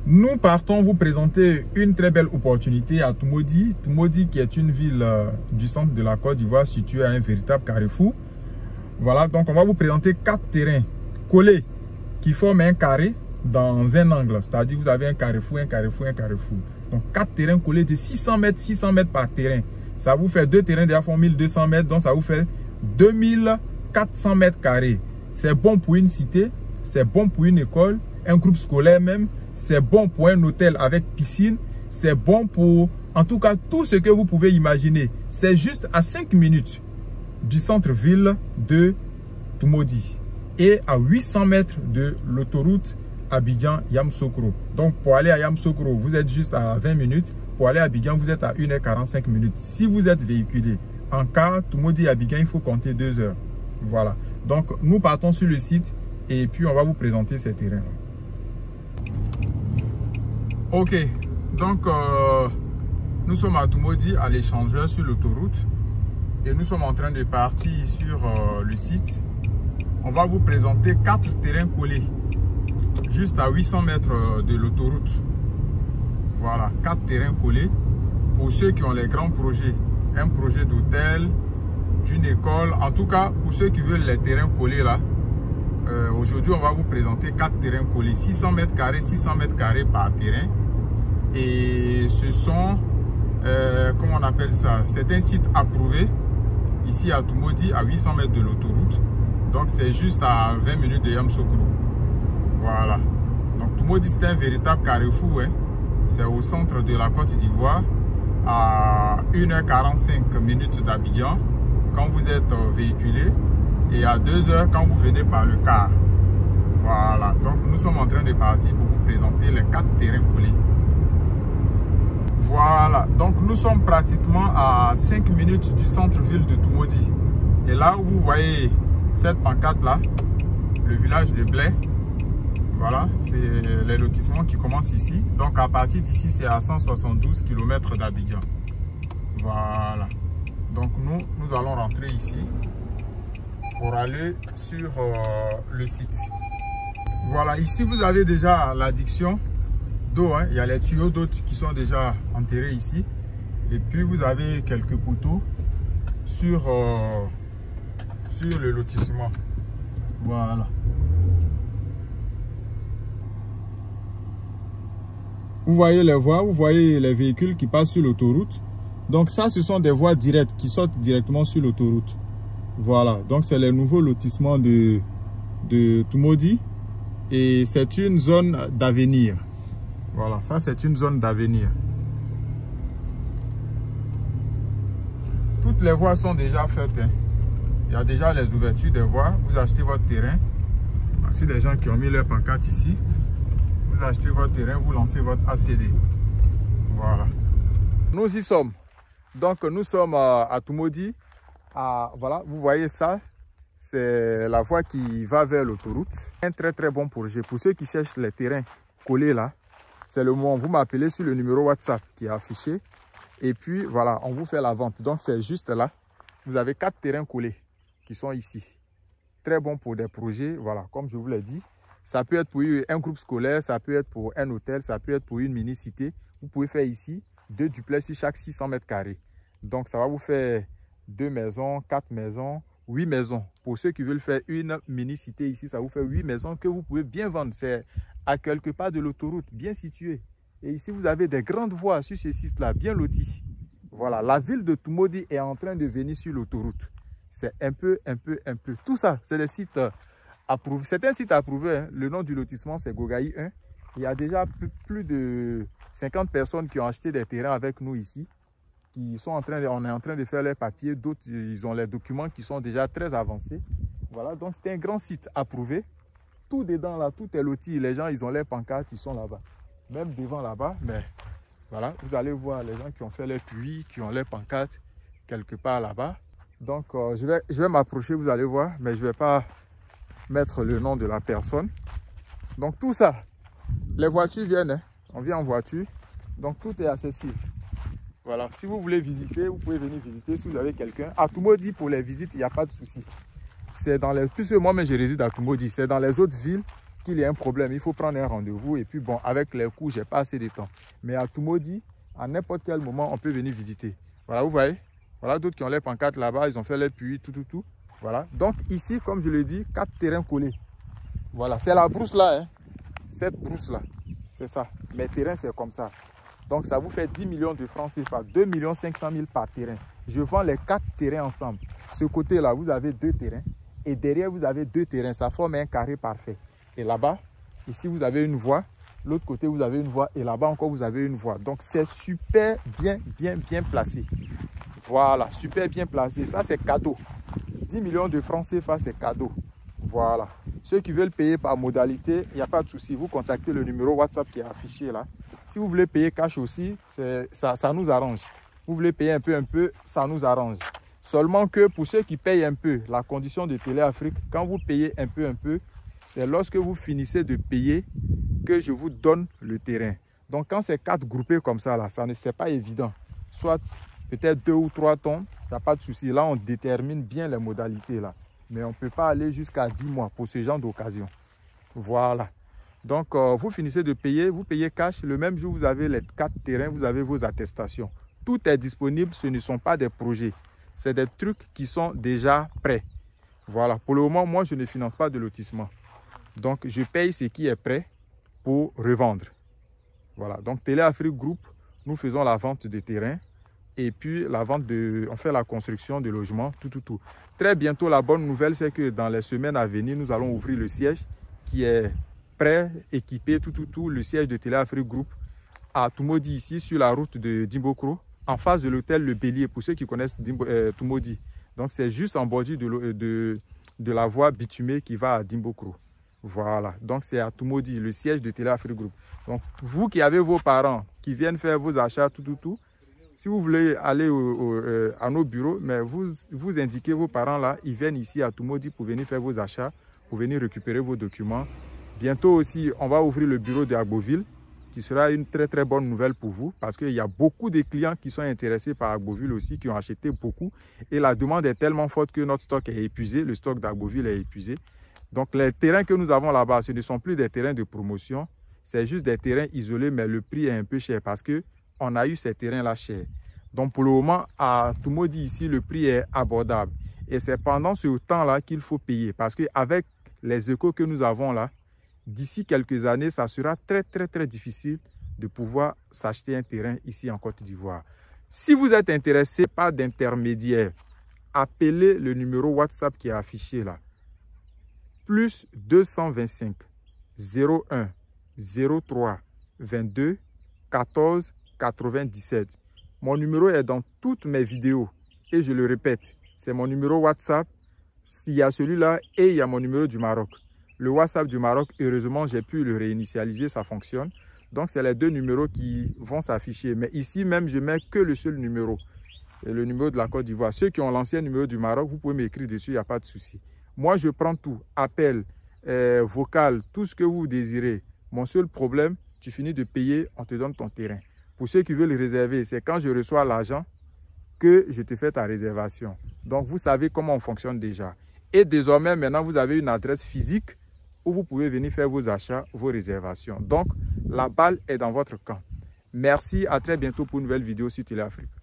Nous partons vous présenter une très belle opportunité à Toumoudi. Toumoudi qui est une ville du centre de la Côte d'Ivoire située à un véritable carrefour. Voilà, donc on va vous présenter 4 terrains collés qui forment un carré dans un angle. C'est-à-dire vous avez un carrefour, un carrefour, un carrefour. Donc 4 terrains collés de 600 mètres par terrain. Ça vous fait 2 terrains déjà font 1200 mètres, donc ça vous fait 2400 mètres carrés. C'est bon pour une cité, c'est bon pour une école, un groupe scolaire même. C'est bon pour un hôtel avec piscine. C'est bon pour, en tout cas, tout ce que vous pouvez imaginer. C'est juste à 5 minutes du centre-ville de Toumoudi et à 800 mètres de l'autoroute Abidjan-Yamoussoukro. Donc, pour aller à Yamoussoukro, vous êtes juste à 20 minutes. Pour aller à Abidjan, vous êtes à 1h45 minutes. Si vous êtes véhiculé en car, Toumoudi et Abidjan, il faut compter 2 heures. Voilà. Donc, nous partons sur le site et puis on va vous présenter ces terrains. Ok, donc nous sommes à Toumoudi, à l'échangeur sur l'autoroute et nous sommes en train de partir sur le site. On va vous présenter 4 terrains collés juste à 800 mètres de l'autoroute. Voilà, 4 terrains collés pour ceux qui ont les grands projets, un projet d'hôtel, d'une école, en tout cas pour ceux qui veulent les terrains collés là. Aujourd'hui, on va vous présenter 4 terrains collés, 600 mètres carrés par terrain. Et ce sont, comment on appelle ça? C'est un site approuvé, ici à Toumoudi, à 800 mètres de l'autoroute. Donc, c'est juste à 20 minutes de Yamoussoukro. Voilà. Donc, Toumoudi, c'est un véritable carrefour. Hein. C'est au centre de la Côte d'Ivoire, à 1h45 minutes d'Abidjan, quand vous êtes véhiculé, et à 2 heures quand vous venez par le car. Voilà. Donc, nous sommes en train de partir pour vous présenter les 4 terrains collés. Voilà, donc nous sommes pratiquement à 5 minutes du centre-ville de Toumoudi. Et là où vous voyez cette pancarte là, le village de Blé, voilà, c'est les lotissements qui commencent ici. Donc à partir d'ici, c'est à 172 km d'Abidjan. Voilà, donc nous allons rentrer ici pour aller sur le site. Voilà, ici vous avez déjà l'addiction d'eau, hein. Il y a les tuyaux d'eau qui sont déjà enterrés ici. Et puis vous avez quelques poteaux sur le lotissement. Voilà. Vous voyez les voies, vous voyez les véhicules qui passent sur l'autoroute. Donc ça, ce sont des voies directes qui sortent directement sur l'autoroute. Voilà, donc c'est les nouveaux lotissements de Toumoudi. Et c'est une zone d'avenir. Voilà, ça c'est une zone d'avenir. Toutes les voies sont déjà faites. Hein. Il y a déjà les ouvertures des voies. Vous achetez votre terrain. Voici les gens qui ont mis leur pancarte ici. Vous achetez votre terrain, vous lancez votre ACD. Voilà. Nous y sommes. Donc nous sommes à Toumoudi. Voilà, vous voyez ça. C'est la voie qui va vers l'autoroute. Un très bon projet. Pour ceux qui cherchent les terrains collés là, c'est le moment. Vous m'appelez sur le numéro WhatsApp qui est affiché. Et puis voilà, on vous fait la vente. Donc c'est juste là. Vous avez 4 terrains collés qui sont ici. Très bon pour des projets. Voilà, comme je vous l'ai dit. Ça peut être pour un groupe scolaire, ça peut être pour un hôtel, ça peut être pour une mini-cité. Vous pouvez faire ici 2 duplex sur chaque 600 mètres carrés. Donc ça va vous faire 2 maisons, 4 maisons, 8 maisons. Pour ceux qui veulent faire une mini-cité ici, ça vous fait 8 maisons que vous pouvez bien vendre. C'est à quelque part de l'autoroute, bien situé. Et ici, vous avez des grandes voies sur ce site-là, bien loties. Voilà, la ville de Toumoudi est en train de venir sur l'autoroute. C'est un peu. Tout ça, c'est des sites approuvés. C'est un site approuvé. Hein. Le nom du lotissement, c'est Gogaï 1. Il y a déjà plus de 50 personnes qui ont acheté des terrains avec nous ici. On est en train de faire les papiers. D'autres, ils ont les documents qui sont déjà très avancés. Voilà, donc c'est un grand site approuvé. Tout dedans là, tout est loti. Les gens, ils ont les pancartes, ils sont là-bas. Même devant là-bas, mais voilà, vous allez voir les gens qui ont fait les puits, qui ont les pancartes quelque part là-bas. Donc, je vais m'approcher, vous allez voir, mais je ne vais pas mettre le nom de la personne. Donc, tout ça, les voitures viennent, hein. On vient en voiture, donc tout est accessible. Voilà, si vous voulez visiter, vous pouvez venir visiter si vous avez quelqu'un. À Toumoudi, pour les visites, il n'y a pas de souci. C'est dans les... Puisque moi-même, je réside à Toumoudi, c'est dans les autres villes qu'il y ait un problème, il faut prendre un rendez-vous. Et puis bon, avec les coûts, j'ai pas assez de temps. Mais à Tumodi, à n'importe quel moment, on peut venir visiter. Voilà, vous voyez. Voilà d'autres qui ont les pancartes là-bas, ils ont fait les puits, tout. Voilà. Donc ici, comme je l'ai dit, 4 terrains collés. Voilà, c'est la brousse là, hein. Cette brousse là, c'est ça. Mes terrains, c'est comme ça. Donc ça vous fait 10 millions de francs CFA, 2 500 000 par terrain. Je vends les 4 terrains ensemble. Ce côté-là, vous avez 2 terrains. Et derrière, vous avez 2 terrains. Ça forme un carré parfait. Et là-bas, ici, vous avez une voie. L'autre côté, vous avez une voie. Et là-bas encore, vous avez une voie. Donc c'est super bien placé. Voilà, super bien placé. Ça, c'est cadeau. 10 millions de francs CFA, c'est cadeau. Voilà. Ceux qui veulent payer par modalité, il n'y a pas de souci. Vous contactez le numéro WhatsApp qui est affiché là. Si vous voulez payer cash aussi, ça nous arrange. Vous voulez payer un peu, ça nous arrange. Seulement que pour ceux qui payent un peu, la condition de Télé Afrique, quand vous payez un peu, c'est lorsque vous finissez de payer que je vous donne le terrain. Donc quand c'est 4 groupés comme ça, là, ça ne c'est pas évident. Soit peut-être 2 ou 3 tonnes, il n'y a pas de souci. Là, on détermine bien les modalités là. Mais on ne peut pas aller jusqu'à 10 mois pour ce genre d'occasion. Voilà. Donc, vous finissez de payer, vous payez cash. Le même jour, vous avez les 4 terrains, vous avez vos attestations. Tout est disponible, ce ne sont pas des projets. C'est des trucs qui sont déjà prêts. Voilà. Pour le moment, moi, je ne finance pas de lotissement. Donc, je paye ce qui est prêt pour revendre. Voilà. Donc, Télé Afrique Group, nous faisons la vente de terrains. Et puis, on fait la construction de logements, tout. Très bientôt, la bonne nouvelle, c'est que dans les semaines à venir, nous allons ouvrir le siège qui est prêt, équipé, tout, le siège de Télé Afrique Group à Tumodi, ici, sur la route de Dimbokro, en face de l'hôtel Le Bélier, pour ceux qui connaissent Tumodi. Donc, c'est juste en bordure de la voie bitumée qui va à Dimbokro. Voilà, donc c'est à Tumodi, le siège de Télé Afrique Group. Donc, vous qui avez vos parents qui viennent faire vos achats, tout, si vous voulez aller à nos bureaux, mais vous indiquez vos parents là, ils viennent ici à Tumodi pour venir faire vos achats, pour venir récupérer vos documents. Bientôt aussi, on va ouvrir le bureau de Agboville, qui sera une très bonne nouvelle pour vous, parce qu'il y a beaucoup de clients qui sont intéressés par Agboville aussi, qui ont acheté beaucoup. Et la demande est tellement forte que notre stock est épuisé, le stock d'Agboville est épuisé. Donc les terrains que nous avons là-bas, ce ne sont plus des terrains de promotion, c'est juste des terrains isolés, mais le prix est un peu cher parce que on a eu ces terrains-là chers. Donc pour le moment, à Tumodi ici, le prix est abordable. Et c'est pendant ce temps-là qu'il faut payer. Parce qu'avec les échos que nous avons là, d'ici quelques années, ça sera très difficile de pouvoir s'acheter un terrain ici en Côte d'Ivoire. Si vous êtes intéressé par d'intermédiaire, appelez le numéro WhatsApp qui est affiché là. Plus 225 01 03 22 14 97. Mon numéro est dans toutes mes vidéos et je le répète, c'est mon numéro WhatsApp. S'il y a celui-là et il y a mon numéro du Maroc. Le WhatsApp du Maroc, heureusement, j'ai pu le réinitialiser, ça fonctionne. Donc, c'est les 2 numéros qui vont s'afficher. Mais ici même, je mets que le seul numéro, le numéro de la Côte d'Ivoire. Ceux qui ont l'ancien numéro du Maroc, vous pouvez m'écrire dessus, il n'y a pas de souci. Moi, je prends tout, appel, vocal, tout ce que vous désirez. Mon seul problème, tu finis de payer, on te donne ton terrain. Pour ceux qui veulent réserver, c'est quand je reçois l'argent que je te fais ta réservation. Donc, vous savez comment on fonctionne déjà. Et désormais, maintenant, vous avez une adresse physique où vous pouvez venir faire vos achats, vos réservations. Donc, la balle est dans votre camp. Merci, à très bientôt pour une nouvelle vidéo sur Télé Afrique.